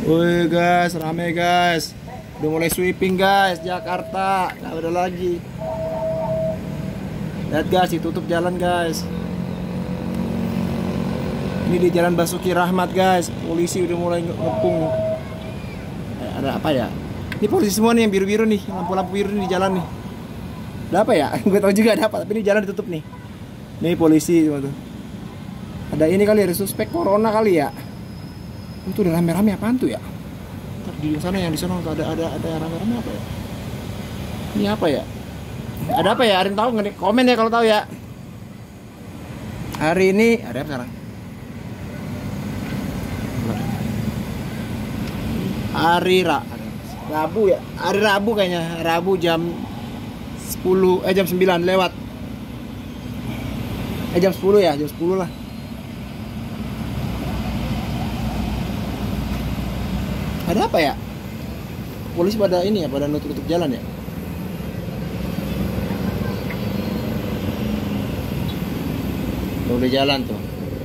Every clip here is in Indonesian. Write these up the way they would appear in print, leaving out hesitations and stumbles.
Woi guys, rame guys. Udah mulai sweeping guys, Jakarta. Nggak ada lagi. Lihat guys, ditutup jalan guys. Ini di Jalan Basuki Rahmat guys. Polisi udah mulai ngepung. Ada apa ya? Ini polisi semua nih yang biru-biru nih, lampu-lampu biru nih di jalan nih. Ada apa ya? Gue tahu juga ada apa, tapi ini jalan ditutup nih. Nih polisi cuma tuh. Ada ini kali, ada suspek corona kali ya. Itu udah rame-rame apaan tuh ya? Di sana yang di sana ada rame-rame apa ya? Ini apa ya? Ada apa ya? Ada yang tahu nggak nih? Komen ya kalau tahu ya. Hari ini ada apa sekarang? Rabu ya? Hari Rabu kayaknya. Rabu jam 10 jam 9 lewat. Jam 10 ya, jam 10 lah. Ada apa ya? Polisi pada ini ya, pada nutup jalan ya. Tuh, udah jalan tuh.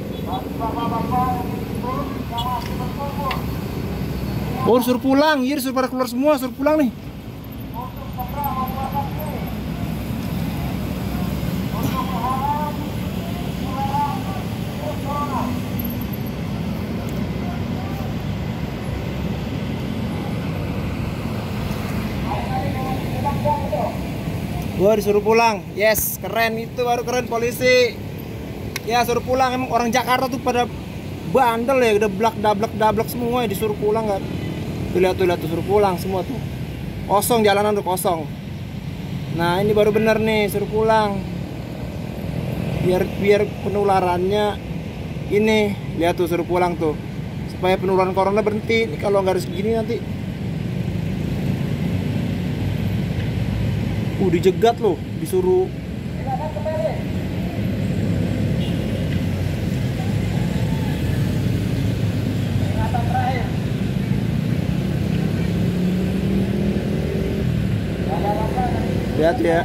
Oh, suruh pulang, iya suruh pada keluar semua, suruh pulang nih. Gua disuruh pulang. Yes, keren, itu baru keren polisi. Ya suruh pulang, emang orang Jakarta tuh pada bandel ya, udah dablek semua ya, disuruh pulang kan. Tuh lihat tuh suruh pulang semua tuh. Kosong jalanan tuh kosong. Nah, ini baru bener nih, suruh pulang. Biar penularannya ini, lihat tuh suruh pulang tuh. Supaya penularan corona berhenti. Ini kalau nggak harus gini nanti dijegat loh, disuruh. Lihat ya.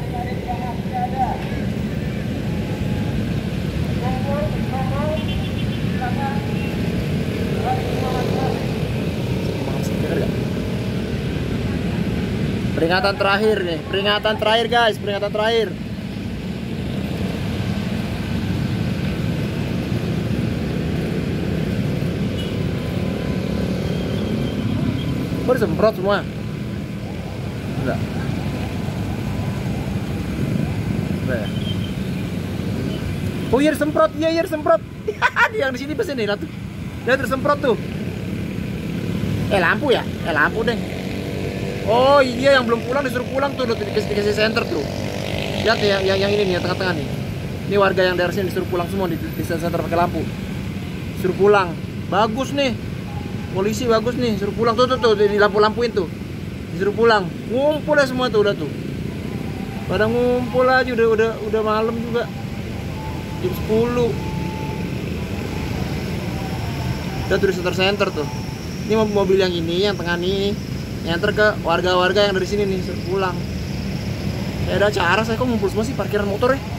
Peringatan terakhir nih, peringatan terakhir guys, peringatan terakhir. Baru semprot semua. Enggak. Enggak ya? Oh iya semprot, iya semprot. Yang di sini pesen nih, Ratu. Dia tersemprot tuh. Lampu ya? Lampu deh. Oh iya, yang belum pulang disuruh pulang tuh, dikasih center tuh. Lihat ya, yang ini nih, yang tengah-tengah nih. Ini warga yang daerah sini disuruh pulang semua di center pakai lampu. Disuruh pulang. Bagus nih. Polisi bagus nih, suruh pulang tuh di lampu-lampuin tuh. Disuruh pulang. Ngumpul ya semua tuh udah tuh. Pada ngumpul aja udah malam juga. Jam 10. Udah tuh di center tuh. Ini mobil yang ini, yang tengah nih. Nganter ke warga-warga yang dari sini nih, suruh pulang. Kayak ada acara, saya kok ngumpul semua sih parkiran motor ya?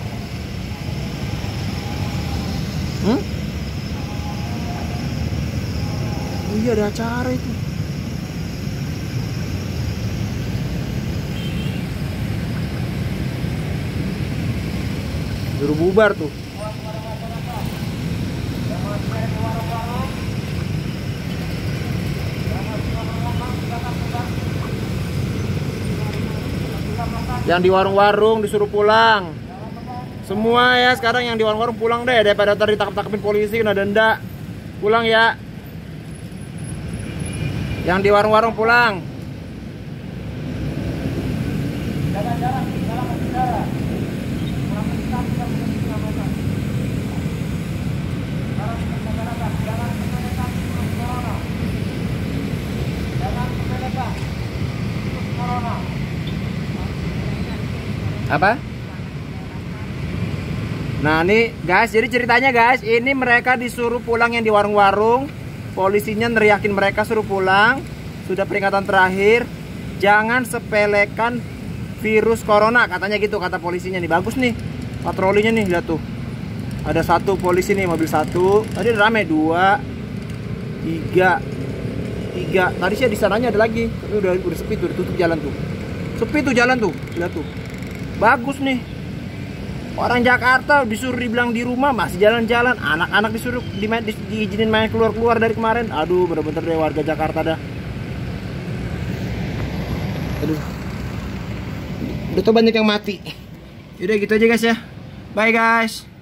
Oh iya, ada acara itu. Suruh bubar tuh. Yang di warung-warung disuruh pulang. Semua ya sekarang yang di warung-warung pulang deh, daripada ntar ditangkap-tangkapin polisi kena denda. Pulang ya. Yang di warung-warung pulang. Apa? Nah nih guys, jadi ceritanya guys, ini mereka disuruh pulang yang di warung-warung. Polisinya neriakin mereka suruh pulang. Sudah peringatan terakhir. Jangan sepelekan virus corona, katanya gitu kata polisinya nih. Bagus nih patrolinya nih, lihat tuh. Ada satu polisi nih, mobil satu. Tadi rame, 2, 3. 3. Tadi sih di sananya ada lagi, tapi udah sepi tuh, tutup jalan tuh. Sepi tuh jalan tuh, lihat tuh. Bagus nih. Orang Jakarta disuruh dibilang di rumah masih jalan-jalan, anak-anak disuruh diizinin main keluar-keluar dari kemarin. Aduh, bener-bener deh warga Jakarta dah. Aduh. Udah tuh banyak yang mati. Yaudah gitu aja guys ya. Bye guys.